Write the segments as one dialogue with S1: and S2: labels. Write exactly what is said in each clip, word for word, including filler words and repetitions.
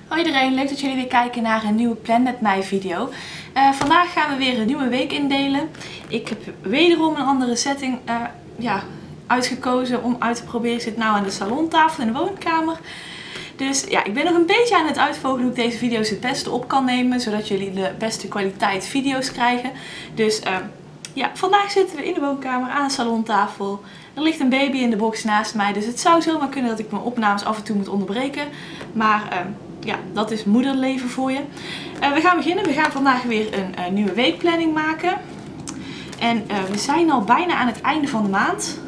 S1: Hoi iedereen, leuk dat jullie weer kijken naar een nieuwe Plan met mij video. Uh, vandaag gaan we weer een nieuwe week indelen. Ik heb wederom een andere setting uh, ja, uitgekozen om uit te proberen. Ik zit nu aan de salontafel in de woonkamer. Dus ja, ik ben nog een beetje aan het uitvogelen hoe ik deze video's het beste op kan nemen. Zodat jullie de beste kwaliteit video's krijgen. Dus uh, ja, vandaag zitten we in de woonkamer aan de salontafel. Er ligt een baby in de box naast mij. Dus het zou zomaar kunnen dat ik mijn opnames af en toe moet onderbreken. Maar uh, ja, dat is moederleven voor je. Uh, we gaan beginnen. We gaan vandaag weer een uh, nieuwe weekplanning maken. En uh, we zijn al bijna aan het einde van de maand.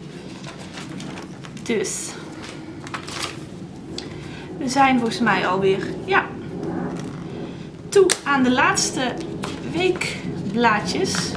S1: Dus we zijn volgens mij alweer ja, toe aan de laatste weekblaadjes.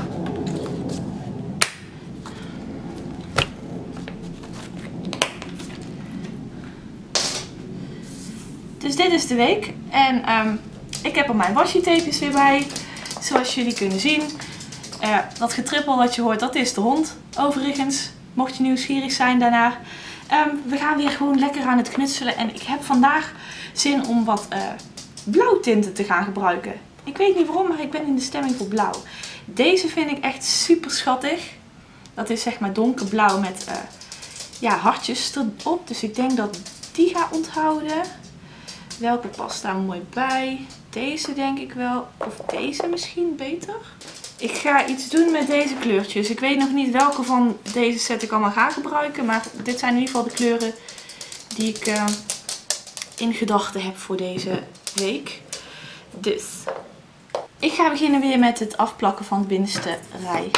S1: Dus dit is de week en um, ik heb er mijn washi-tapejes weer bij, zoals jullie kunnen zien. Uh, dat getrippel wat je hoort, dat is de hond. Overigens, mocht je nieuwsgierig zijn daarnaar. Um, we gaan weer gewoon lekker aan het knutselen en ik heb vandaag zin om wat uh, blauwtinten te gaan gebruiken. Ik weet niet waarom, maar ik ben in de stemming voor blauw. Deze vind ik echt super schattig. Dat is zeg maar donkerblauw met uh, ja, hartjes erop, dus ik denk dat die ga onthouden. Welke past daar mooi bij? Deze denk ik wel. Of deze misschien beter? Ik ga iets doen met deze kleurtjes. Ik weet nog niet welke van deze set ik allemaal ga gebruiken. Maar dit zijn in ieder geval de kleuren die ik uh, in gedachten heb voor deze week. Dus ik ga beginnen weer met het afplakken van de binnenste rij.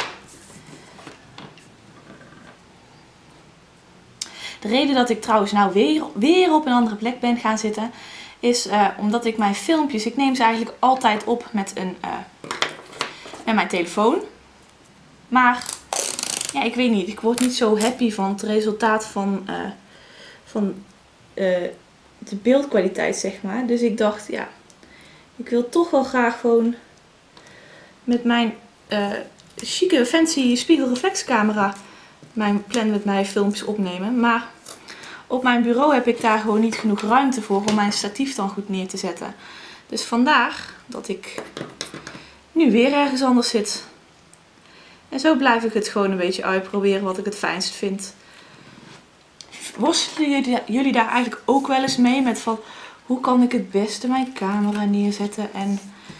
S1: De reden dat ik trouwens nou weer, weer op een andere plek ben gaan zitten is uh, omdat ik mijn filmpjes, ik neem ze eigenlijk altijd op met, een, uh, met mijn telefoon. Maar ja, ik weet niet, ik word niet zo happy van het resultaat van, uh, van uh, de beeldkwaliteit, zeg maar. Dus ik dacht, ja, ik wil toch wel graag gewoon met mijn uh, chique, fancy spiegelreflexcamera mijn Plan met mij filmpjes opnemen. Maar op mijn bureau heb ik daar gewoon niet genoeg ruimte voor om mijn statief dan goed neer te zetten. Dus vandaar dat ik nu weer ergens anders zit. En zo blijf ik het gewoon een beetje uitproberen wat ik het fijnst vind. Worstelen jullie daar eigenlijk ook wel eens mee met van hoe kan ik het beste mijn camera neerzetten en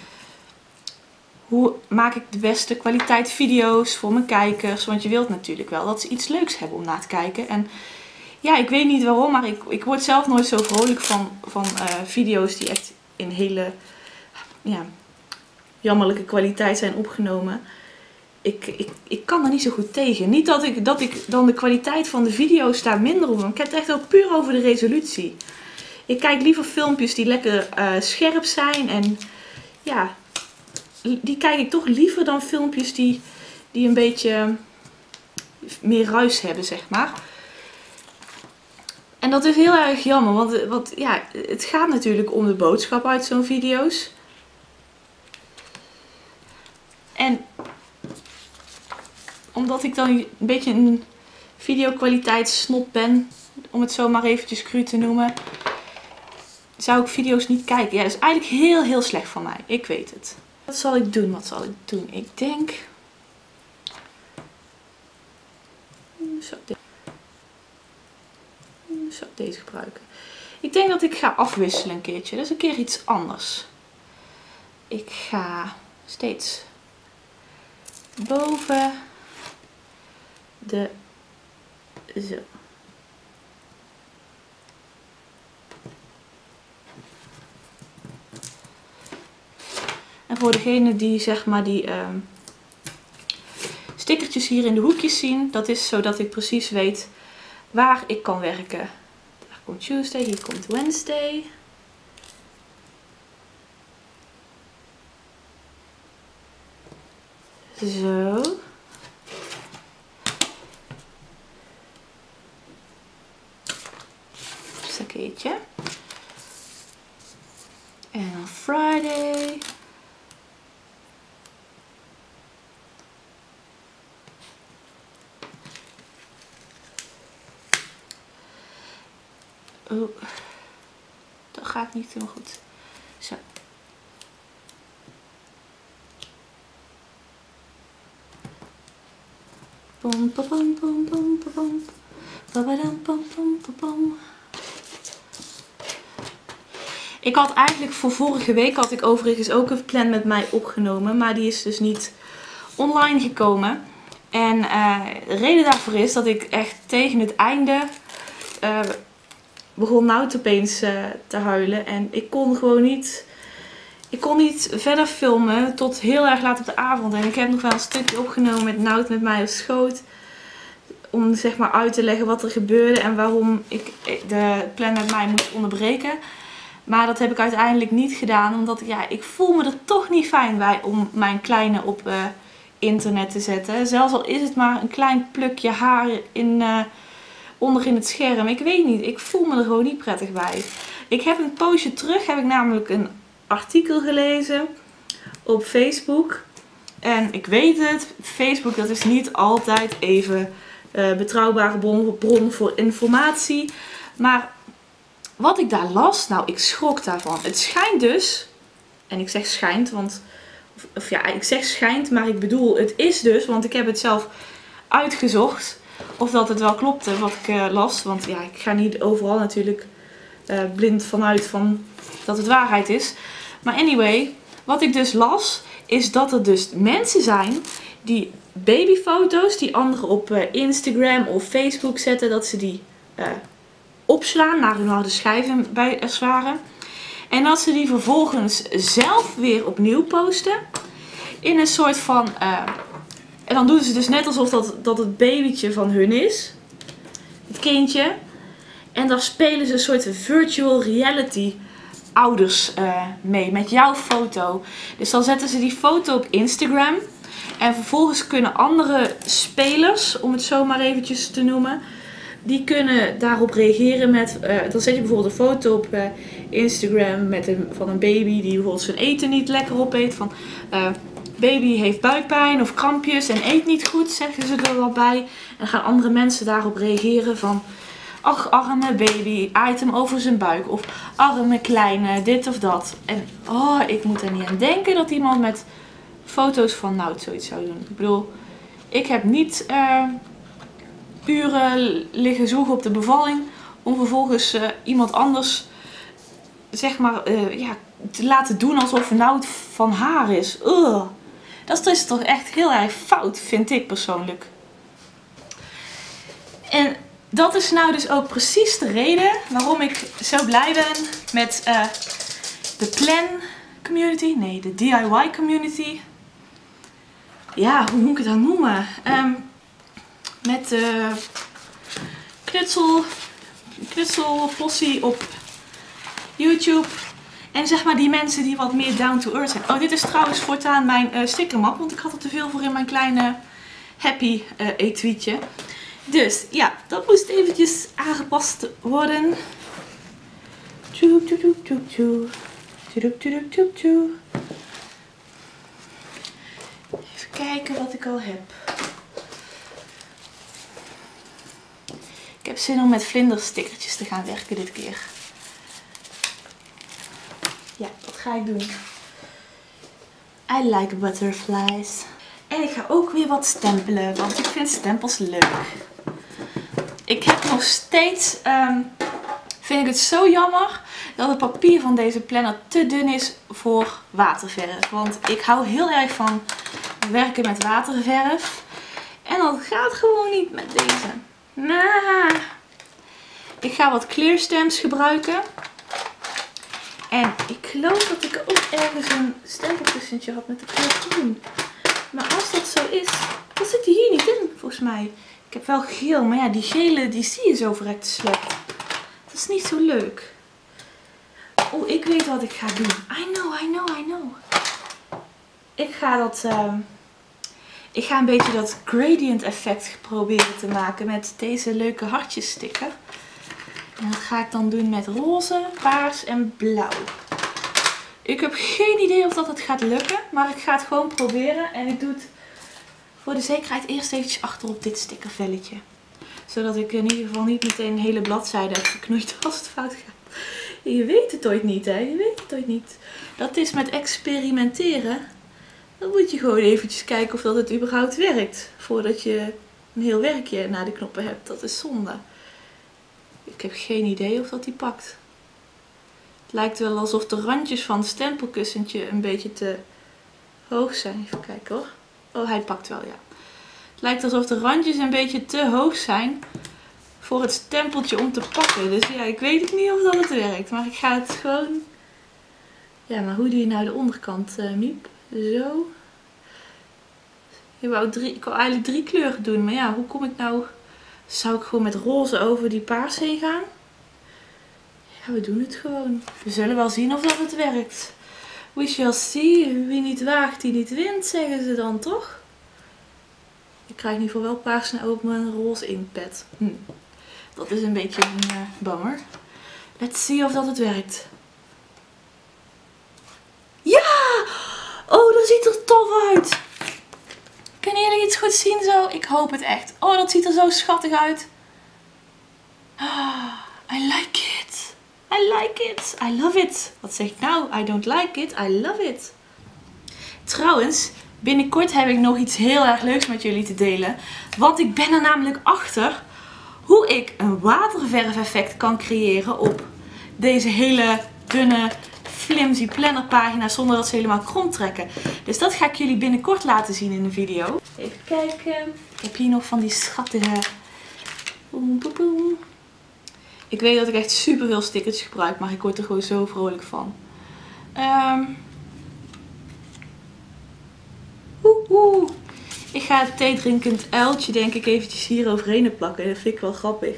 S1: hoe maak ik de beste kwaliteit video's voor mijn kijkers? Want je wilt natuurlijk wel dat ze iets leuks hebben om naar te kijken. En ja, ik weet niet waarom, maar ik, ik word zelf nooit zo vrolijk van, van uh, video's die echt in hele ja, jammerlijke kwaliteit zijn opgenomen. Ik, ik, ik kan er niet zo goed tegen. Niet dat ik, dat ik dan de kwaliteit van de video's daar minder op. Ik heb het echt ook puur over de resolutie. Ik kijk liever filmpjes die lekker uh, scherp zijn. En ja, die kijk ik toch liever dan filmpjes die, die een beetje meer ruis hebben, zeg maar. En dat is heel erg jammer, want, want ja, het gaat natuurlijk om de boodschap uit zo'n video's. En omdat ik dan een beetje een videokwaliteitssnop ben, om het zo maar eventjes cru te noemen, zou ik video's niet kijken. Ja, dat is eigenlijk heel heel slecht van mij. Ik weet het. Wat zal ik doen? Wat zal ik doen? Ik denk Zo, Zou ik deze gebruiken? Ik denk dat ik ga afwisselen een keertje. Dat is een keer iets anders. Ik ga steeds boven de zo. En voor degene die zeg maar die uh, stickertjes hier in de hoekjes zien, dat is zodat ik precies weet waar ik kan werken. Daar komt Tuesday, hier komt Wednesday. Zo. Stakkeetje. En dan Friday. Oh. Daar gaat niet helemaal goed. Zo. Pom, pom, pom, pom, pom, pom. Babadam, pom, pom, pom, pom. Ik had eigenlijk voor vorige week had ik overigens ook een plan met mij opgenomen. Maar die is dus niet online gekomen. En uh, de reden daarvoor is dat ik echt tegen het einde uh, begon Nout opeens uh, te huilen. En ik kon gewoon niet, ik kon niet verder filmen tot heel erg laat op de avond. En ik heb nog wel een stukje opgenomen met Nout met mij op schoot. Om zeg maar uit te leggen wat er gebeurde en waarom ik de plan met mij moest onderbreken. Maar dat heb ik uiteindelijk niet gedaan. Omdat ja, ik voel me er toch niet fijn bij om mijn kleine op uh, internet te zetten. Zelfs al is het maar een klein plukje haar in, uh, onder in het scherm. Ik weet niet, ik voel me er gewoon niet prettig bij. Ik heb een poosje terug, heb ik namelijk een artikel gelezen op Facebook. En ik weet het, Facebook dat is niet altijd even uh, betrouwbare bron, bron voor informatie. Maar wat ik daar las, nou ik schrok daarvan. Het schijnt dus, en ik zeg schijnt, want, of, of ja ik zeg schijnt, maar ik bedoel het is dus, want ik heb het zelf uitgezocht. Of dat het wel klopte wat ik uh, las, want ja ik ga niet overal natuurlijk uh, blind vanuit van dat het waarheid is. Maar anyway, wat ik dus las, is dat er dus mensen zijn die babyfoto's die anderen op uh, Instagram of Facebook zetten, dat ze die uh, opslaan naar hun harde schijven bij als het ware. En dat ze die vervolgens zelf weer opnieuw posten. In een soort van... Uh, en dan doen ze dus net alsof dat, dat het babytje van hun is. Het kindje. En daar spelen ze een soort virtual reality ouders uh, mee. Met jouw foto. Dus dan zetten ze die foto op Instagram. En vervolgens kunnen andere spelers, om het zo maar eventjes te noemen, die kunnen daarop reageren met, uh, dan zet je bijvoorbeeld een foto op uh, Instagram met een, van een baby die bijvoorbeeld zijn eten niet lekker opeet. Van uh, baby heeft buikpijn of krampjes en eet niet goed, zeggen ze er wel bij. En dan gaan andere mensen daarop reageren van, ach arme baby, aait hem over zijn buik. Of arme kleine, dit of dat. En oh, ik moet er niet aan denken dat iemand met foto's van Nout zoiets zou doen. Ik bedoel, ik heb niet uh, uren liggen zoeken op de bevalling om vervolgens uh, iemand anders zeg maar uh, ja, te laten doen alsof Nout van haar is. Ugh. Dat is dus toch echt heel erg fout, vind ik persoonlijk. En dat is nou dus ook precies de reden waarom ik zo blij ben met uh, de Plan community. Nee, de D I Y community. Ja, hoe moet ik het dan noemen? Um, met de uh, knutsel, knutselpossie op YouTube. En zeg maar die mensen die wat meer down to earth zijn. Oh, dit is trouwens voortaan mijn uh, stickermap. Want ik had er te veel voor in mijn kleine happy uh, etuietje. Dus ja, dat moest eventjes aangepast worden. Tjoep, tjoep, tjoep, tjoep, tjoep. Tjoep, tjoep, tjoep, tjoep. Even kijken wat ik al heb. Ik heb zin om met vlinderstickertjes te gaan werken dit keer. Ja, dat ga ik doen. I like butterflies. En ik ga ook weer wat stempelen, want ik vind stempels leuk. Ik heb nog steeds, um, vind ik het zo jammer dat het papier van deze planner te dun is voor waterverf. Want ik hou heel erg van werken met waterverf. En dat gaat gewoon niet met deze. Nah. Ik ga wat clear stamps gebruiken. En ik geloof dat ik ook ergens een stempelkussentje had met de kleur groen. Maar als dat zo is, dan zit die hier niet in volgens mij. Ik heb wel geel, maar ja, die gele die zie je zo verrekte slecht. Dat is niet zo leuk. Oh, ik weet wat ik ga doen. I know, I know, I know. Ik ga dat... Uh, ik ga een beetje dat gradient effect proberen te maken met deze leuke hartjes sticker. En dat ga ik dan doen met roze, paars en blauw. Ik heb geen idee of dat het gaat lukken, maar ik ga het gewoon proberen. En ik doe het voor de zekerheid eerst eventjes achterop dit stickervelletje. Zodat ik in ieder geval niet meteen een hele bladzijde heb geknoeid als het fout gaat. Je weet het ooit niet, hè? Je weet het ooit niet. Dat is met experimenteren. Dan moet je gewoon eventjes kijken of dat het überhaupt werkt. Voordat je een heel werkje naar de knoppen hebt. Dat is zonde. Ik heb geen idee of dat die pakt. Het lijkt wel alsof de randjes van het stempelkussentje een beetje te hoog zijn. Even kijken hoor. Oh, hij pakt wel, ja. Het lijkt alsof de randjes een beetje te hoog zijn voor het stempeltje om te pakken. Dus ja, ik weet het niet of dat het werkt. Maar ik ga het gewoon... Ja, maar hoe doe je nou de onderkant, uh, Miep? Zo. Ik wou, drie, ik wou eigenlijk drie kleuren doen. Maar ja, hoe kom ik nou... Zou ik gewoon met roze over die paars heen gaan? Ja, we doen het gewoon. We zullen wel zien of dat het werkt. We shall see. Wie niet waagt, die niet wint, zeggen ze dan toch? Ik krijg in ieder geval wel paars en ook mijn roze inkpad. Hm. Dat is een beetje een uh, bummer. Let's see of dat het werkt. Ja! Oh, dat ziet er tof uit. Kunnen jullie iets goed zien zo? Ik hoop het echt. Oh, dat ziet er zo schattig uit. Ah, I like it. I like it. I love it. Wat zeg ik nou? I don't like it. I love it. Trouwens, binnenkort heb ik nog iets heel erg leuks met jullie te delen. Want ik ben er namelijk achter hoe ik een waterverf effect kan creëren op deze hele dunne flimsy plannerpagina zonder dat ze helemaal krom trekken. Dus dat ga ik jullie binnenkort laten zien in een video. Even kijken. Ik heb hier nog van die schattige... Boem, boem, boem. Ik weet dat ik echt super veel stickers gebruik, maar ik word er gewoon zo vrolijk van. Um... Oeh, oeh. Ik ga het theedrinkend uiltje denk ik eventjes hier overheen plakken. Dat vind ik wel grappig.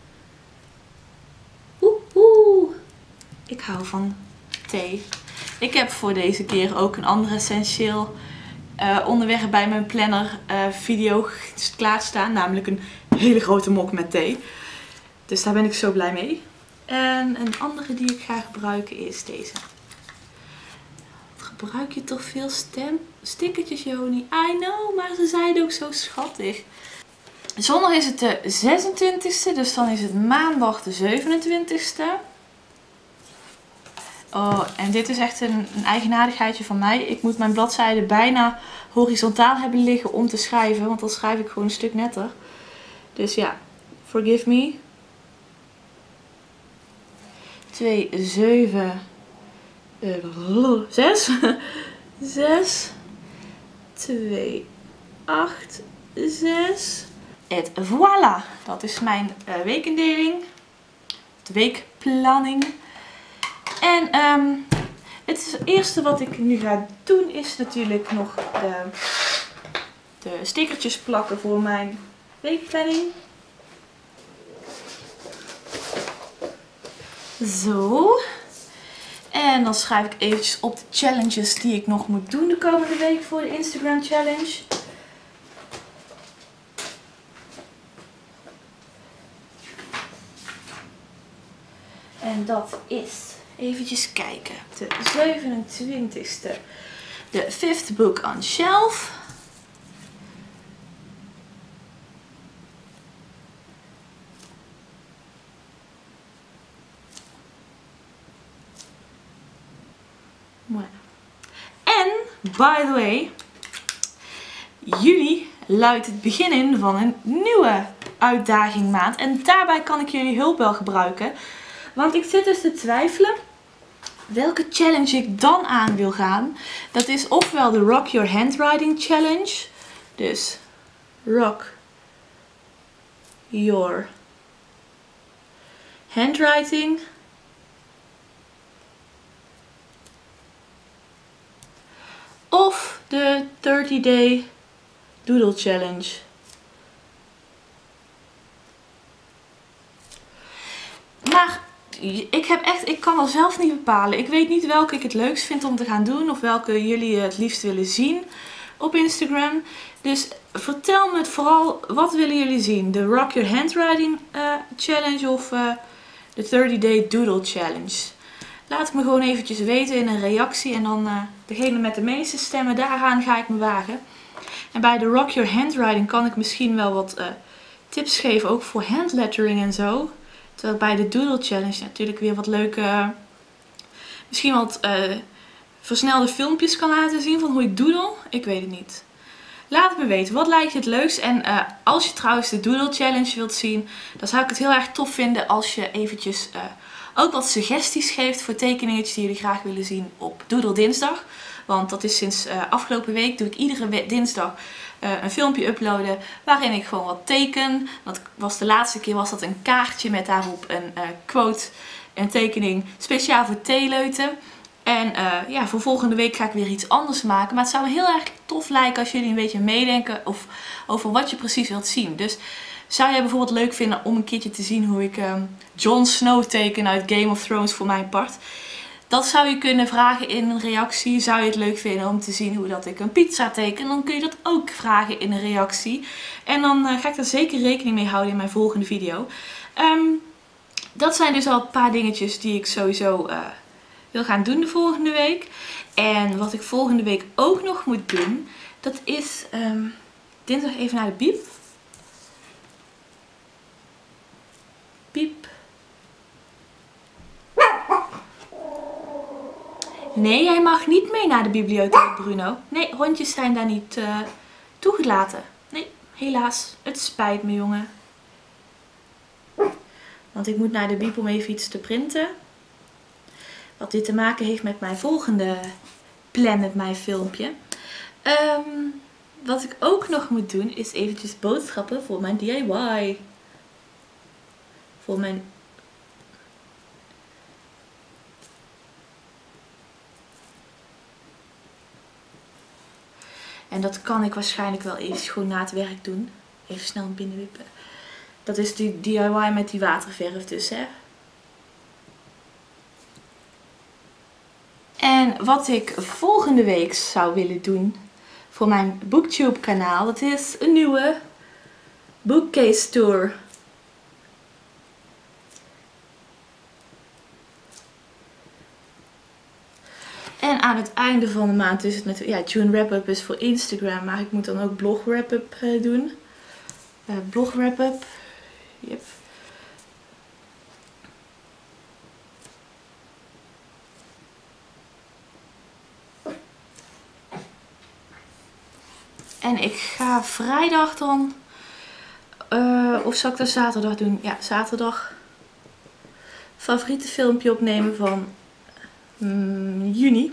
S1: Oeh, oeh. Ik hou van thee. Ik heb voor deze keer ook een ander essentieel uh, onderwerp bij mijn planner uh, video klaarstaan. Namelijk een hele grote mok met thee. Dus daar ben ik zo blij mee. En een andere die ik ga gebruiken is deze. Gebruik je toch veel stem stickertjes, Joni? I know, maar ze zijn ook zo schattig. Zondag is het de zesentwintigste, dus dan is het maandag de zevenentwintigste. Oh, en dit is echt een, een eigenaardigheidje van mij. Ik moet mijn bladzijden bijna horizontaal hebben liggen om te schrijven, want dan schrijf ik gewoon een stuk netter. Dus ja, forgive me. twee, zeven... Uh, zes, zes, twee, acht, zes. Et voilà, dat is mijn uh, weekindeling, de weekplanning. En um, het eerste wat ik nu ga doen is natuurlijk nog de, de stickertjes plakken voor mijn weekplanning. Zo. En dan schrijf ik eventjes op de challenges die ik nog moet doen de komende week voor de Instagram challenge. En dat is, eventjes kijken, de zevenentwintigste. De fifth book on shelf. En, by the way, juli luidt het begin in van een nieuwe uitdaging maand. En daarbij kan ik jullie hulp wel gebruiken. Want ik zit dus te twijfelen welke challenge ik dan aan wil gaan. Dat is ofwel de Rock Your Handwriting Challenge. Dus Rock Your Handwriting. Of de thirty day Doodle Challenge. Maar ik heb echt, ik kan er zelf niet bepalen. Ik weet niet welke ik het leukst vind om te gaan doen. Of welke jullie het liefst willen zien op Instagram. Dus vertel me het vooral, wat willen jullie zien? De Rock Your Handwriting uh, Challenge of uh, de thirty day Doodle Challenge? Laat het me gewoon eventjes weten in een reactie. En dan uh, degene met de meeste stemmen, daaraan ga ik me wagen. En bij de Rock Your Handwriting kan ik misschien wel wat uh, tips geven. Ook voor handlettering en zo. Terwijl ik bij de Doodle Challenge natuurlijk weer wat leuke, misschien wat uh, versnelde filmpjes kan laten zien van hoe ik doodle. Ik weet het niet. Laat het me weten, wat lijkt je het leukst? En uh, als je trouwens de Doodle Challenge wilt zien, dan zou ik het heel erg tof vinden als je eventjes uh, ook wat suggesties geeft voor tekeningetjes die jullie graag willen zien op Doodle Dinsdag. Want dat is sinds uh, afgelopen week, doe ik iedere dinsdag uh, een filmpje uploaden waarin ik gewoon wat teken. Dat was de laatste keer was dat een kaartje met daarop een uh, quote en tekening speciaal voor theeleuten. En uh, ja, voor volgende week ga ik weer iets anders maken. Maar het zou me heel erg tof lijken als jullie een beetje meedenken of over wat je precies wilt zien. Dus zou jij bijvoorbeeld leuk vinden om een keertje te zien hoe ik um, Jon Snow teken uit Game of Thrones voor mijn part? Dat zou je kunnen vragen in een reactie. Zou je het leuk vinden om te zien hoe dat ik een pizza teken? Dan kun je dat ook vragen in een reactie. En dan uh, ga ik daar zeker rekening mee houden in mijn volgende video. Um, dat zijn dus al een paar dingetjes die ik sowieso uh, wil gaan doen de volgende week. En wat ik volgende week ook nog moet doen, dat is um, dinsdag even naar de biep. Piep. Nee, jij mag niet mee naar de bibliotheek, Bruno. Nee, hondjes zijn daar niet uh, toegelaten. Nee, helaas. Het spijt me, jongen. Want ik moet naar de biep om even iets te printen. Wat dit te maken heeft met mijn volgende Plan Met Mij filmpje. Um, wat ik ook nog moet doen is eventjes boodschappen voor mijn D I Y. Voor mijn... En dat kan ik waarschijnlijk wel even gewoon na het werk doen. Even snel binnenwippen. Dat is die D I Y met die waterverf dus, hè. En wat ik volgende week zou willen doen voor mijn Booktube kanaal, dat is een nieuwe bookcase tour. En aan het einde van de maand is het natuurlijk, ja, June wrap-up is voor Instagram, maar ik moet dan ook blog wrap-up uh, doen. Uh, blog wrap-up. Yep. En ik ga vrijdag dan, uh, of zal ik dat zaterdag doen? Ja, zaterdag. Favoriete filmpje opnemen van um, juni.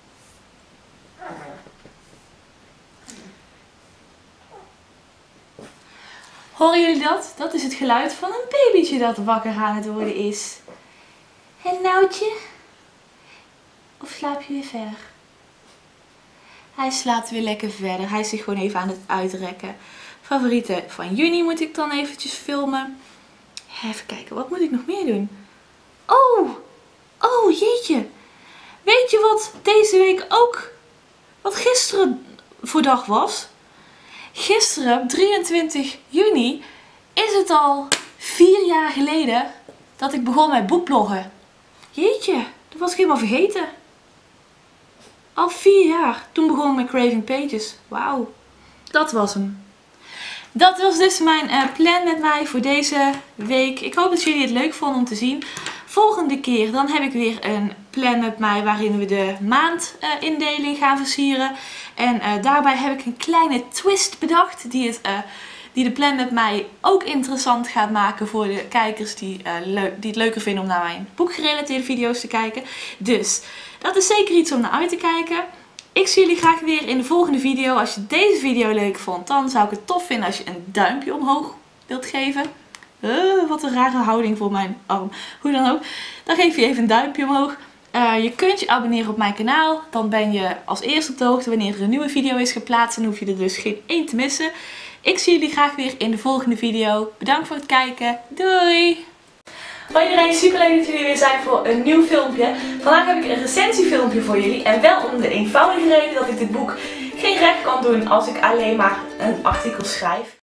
S1: Horen jullie dat? Dat is het geluid van een babytje dat wakker aan het worden is. En Noutje? Of slaap je weer verder? Hij slaapt weer lekker verder. Hij is zich gewoon even aan het uitrekken. Favorieten van juni moet ik dan eventjes filmen. Even kijken, wat moet ik nog meer doen? Oh! Oh, jeetje! Weet je wat deze week ook, wat gisteren voor dag was? Gisteren, drieëntwintig juni, is het al vier jaar geleden dat ik begon met boekbloggen. Jeetje, dat was ik helemaal vergeten. Al vier jaar. Toen begon ik met Craving Pages. Wauw. Dat was hem. Dat was dus mijn uh, plan met mij voor deze week. Ik hoop dat jullie het leuk vonden om te zien. Volgende keer dan heb ik weer een plan met mij waarin we de maandindeling uh, gaan versieren. En uh, daarbij heb ik een kleine twist bedacht die, het, uh, die de plan met mij ook interessant gaat maken voor de kijkers die, uh, die het leuker vinden om naar mijn boekgerelateerde video's te kijken. Dus dat is zeker iets om naar uit te kijken. Ik zie jullie graag weer in de volgende video. Als je deze video leuk vond, dan zou ik het tof vinden als je een duimpje omhoog wilt geven. Uh, wat een rare houding voor mijn arm. Hoe dan ook. Dan geef je even een duimpje omhoog. Uh, je kunt je abonneren op mijn kanaal. Dan ben je als eerste op de hoogte wanneer er een nieuwe video is geplaatst. En hoef je er dus geen één te missen. Ik zie jullie graag weer in de volgende video. Bedankt voor het kijken. Doei! Hoi iedereen, super leuk dat jullie weer zijn voor een nieuw filmpje. Vandaag heb ik een recensiefilmpje voor jullie. En wel om de eenvoudige reden dat ik dit boek geen recht kan doen als ik alleen maar een artikel schrijf.